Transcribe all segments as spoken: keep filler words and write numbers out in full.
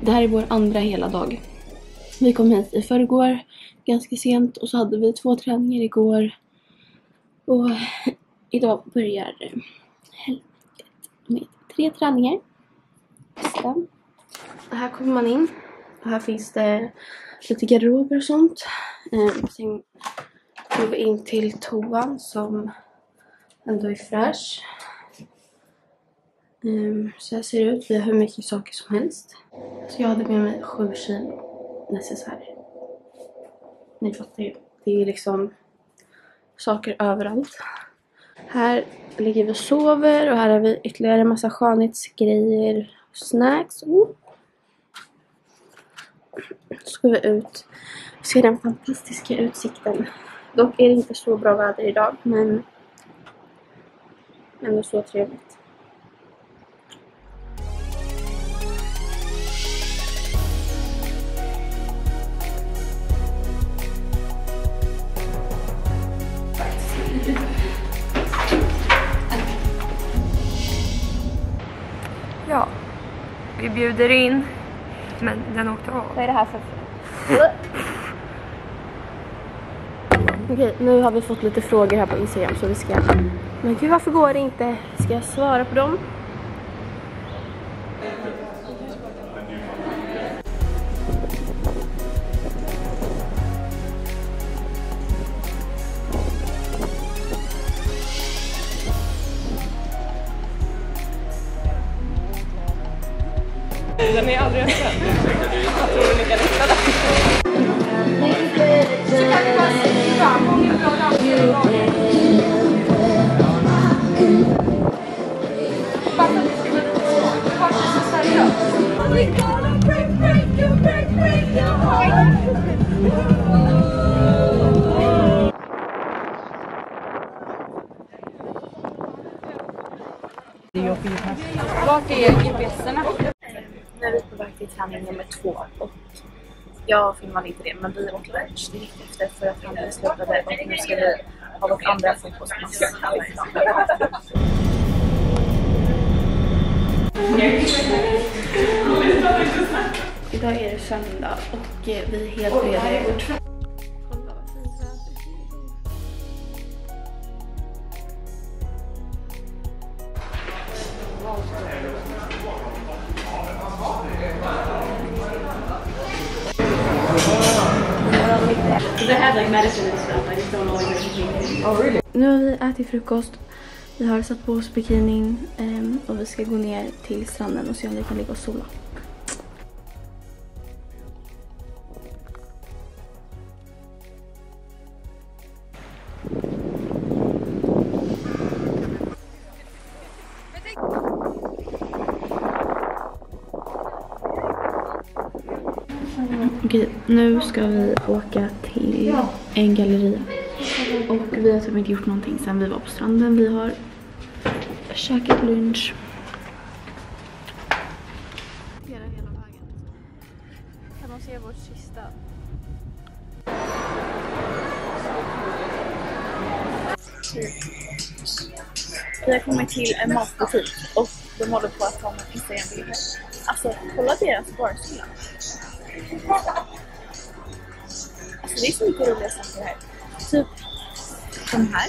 Det här är vår andra hela dag. Vi kom hit i förrgår ganska sent och så hade vi två träningar igår. Och idag börjar helvetet med tre träningar. Så här kommer man in. Och här finns det lite garderober och sånt. Um, sen går vi in till toan som ändå är fräsch. Um, så här ser det ut. Vi har hur mycket saker som helst. Så jag hade med mig sju kilo necessär. Ni fattar ju. Det är liksom saker överallt. Här ligger vi och sover och här har vi ytterligare en massa skönhetsgrejer. Snacks. Oh. Så går vi ut och ser den fantastiska utsikten. Dock är det inte så bra väder idag, men ändå så trevligt. Ja, vi bjuder in, men den åkte av. Vad är det här för? Okej, nu har vi fått lite frågor här på Instagram så vi ska... Men gud, varför går det inte? Ska jag svara på dem? Den är aldrig öppen. Jag tror ni kan hitta den. Vart är G P S-erna? Nu är vi på väg till träning nummer två och jag filmade inte det, men vi åkte lunch direkt efter för att träningen slutade och nu ska vi ha vårt andra fotbollspass. Idag är det söndag och vi är helt redo. They have like medicine and stuff. I just don't know what you're eating. Oh really? Nu har vi ätit frukost. Vi har satt på oss bikinin um, och vi ska gå ner till stranden och se om vi kan ligga och sola. Okej, nu ska vi åka till en galleria. Och vi har typ inte gjort någonting sen vi var på stranden. Vi har käkat lunch. Hela, hela vägen. Kan man se vårt sista? Vi har kommit till en matbutik och de håller på att ta med Instagram-bilder. Alltså, kolla deras barskola. Alltså det är så mycket roliga saker här. Typ de här.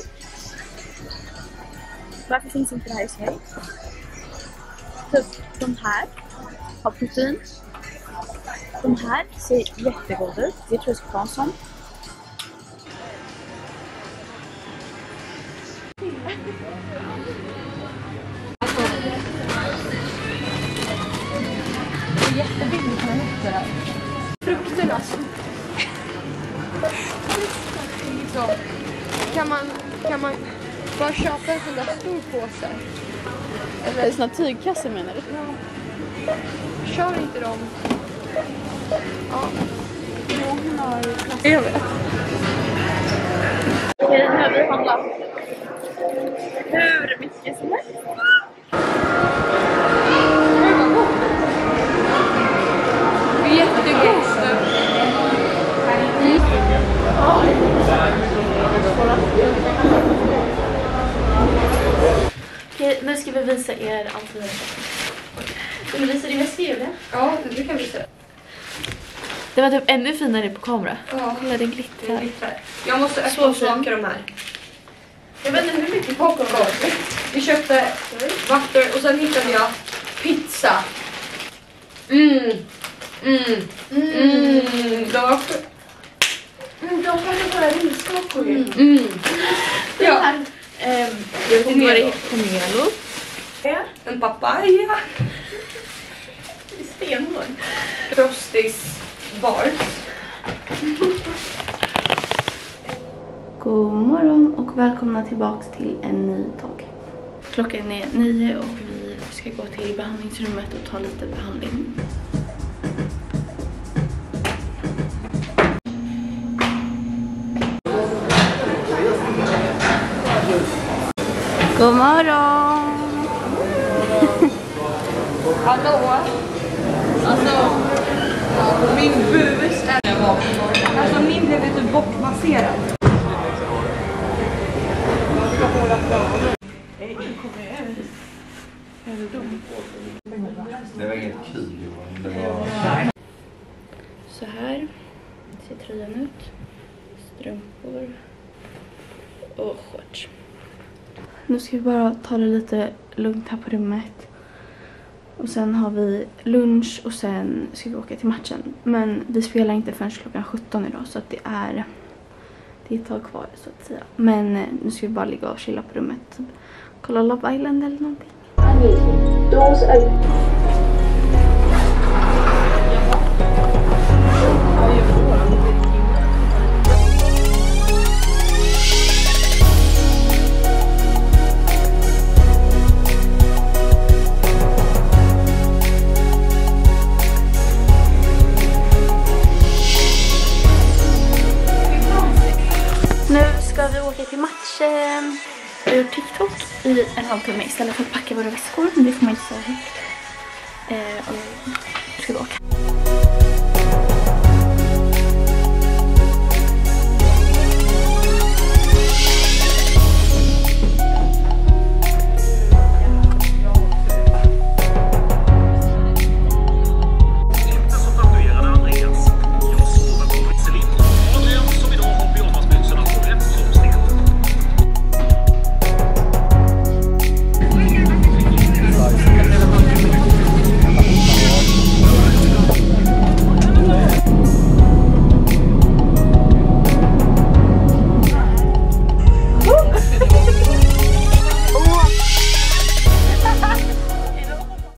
Varför finns inte det här i Sverige? Typ de här har protein. De här ser jättegoda ut. Det tror jag ska vara en sån. Det är jättebilligt med nötter här. Frukterna. Liksom, kan man, kan man bara köpa en sån där stor påse? Eller såna tygkassar menar du? Ja. Kör inte dem. Ja. Någon har kastat. Jag vet. Okej, nu har vi handlat hur mycket som helst. Det är jättegott. Okej, nu ska vi visa er allt vi har Ska du visa din väska, Julia? Ja, det kan vi se. Det var typ ännu finare på kamera. Ja. Kolla, den glittrar. glittrar. Jag måste öppna Så och smaka fin. de här. Jag vet inte hur mycket popcorn var. Vi köpte vatten och sen hittade jag pizza. Mm. Mm. Mm. De var... Mm, de kanske bara riskakor. Mm. Mm. Ja. Här, ehm, jag vet inte vad det heter. Pomelo. En papaya. Stenhård. Frostis bars. God morgon och välkomna tillbaks till en ny dag. Klockan är nio och vi ska gå till behandlingsrummet och ta lite behandling. God morgon! Hallå? Alltså, min bus är alltså min blev lite bortmasserad. Det var inget kul, Johan. Det var... Så här ser tröjan ut. Strumpor och shorts. Nu ska vi bara ta det lite lugnt här på rummet. Och sen har vi lunch och sen ska vi åka till matchen. Men vi spelar inte förrän klockan sjutton idag så att det är, det är ett tag kvar så att säga. Men nu ska vi bara ligga och chilla på rummet. Kolla Love Island eller någonting. Nu ska vi åka till matchen ur TikTok i en halvtimme istället för att packa våra väskor. Men det får man inte säga högt. Eh, och nu ska vi åka.